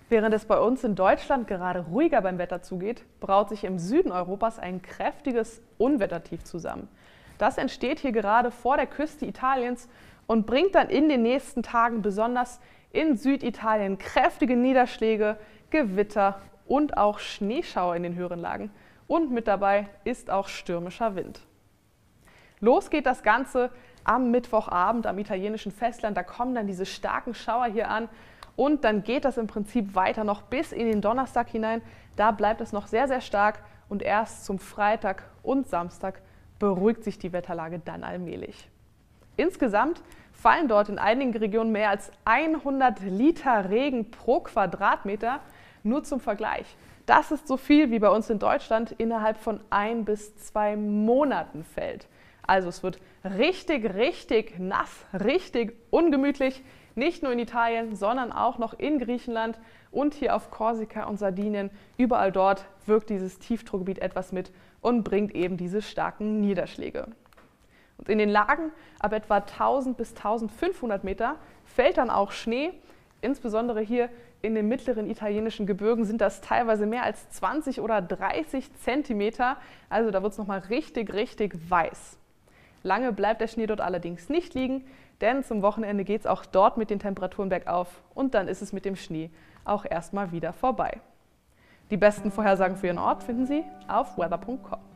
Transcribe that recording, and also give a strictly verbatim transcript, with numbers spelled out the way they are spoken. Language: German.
Während es bei uns in Deutschland gerade ruhiger beim Wetter zugeht, braut sich im Süden Europas ein kräftiges Unwettertief zusammen. Das entsteht hier gerade vor der Küste Italiens und bringt dann in den nächsten Tagen besonders in Süditalien kräftige Niederschläge, Gewitter und auch Schneeschauer in den höheren Lagen. Und mit dabei ist auch stürmischer Wind. Los geht das Ganze am Mittwochabend am italienischen Festland. Da kommen dann diese starken Schauer hier an. Und dann geht das im Prinzip weiter noch bis in den Donnerstag hinein. Da bleibt es noch sehr, sehr stark und erst zum Freitag und Samstag beruhigt sich die Wetterlage dann allmählich. Insgesamt fallen dort in einigen Regionen mehr als hundert Liter Regen pro Quadratmeter. Nur zum Vergleich. Das ist so viel, wie bei uns in Deutschland innerhalb von ein bis zwei Monaten fällt. Also es wird richtig, richtig nass, richtig ungemütlich. Nicht nur in Italien, sondern auch noch in Griechenland und hier auf Korsika und Sardinien. Überall dort wirkt dieses Tiefdruckgebiet etwas mit und bringt eben diese starken Niederschläge. Und in den Lagen ab etwa tausend bis eintausendfünfhundert Meter fällt dann auch Schnee. Insbesondere hier in den mittleren italienischen Gebirgen sind das teilweise mehr als zwanzig oder dreißig Zentimeter. Also da wird es nochmal richtig, richtig weiß. Lange bleibt der Schnee dort allerdings nicht liegen, denn zum Wochenende geht es auch dort mit den Temperaturen bergauf und dann ist es mit dem Schnee auch erstmal wieder vorbei. Die besten Vorhersagen für Ihren Ort finden Sie auf weather punkt com.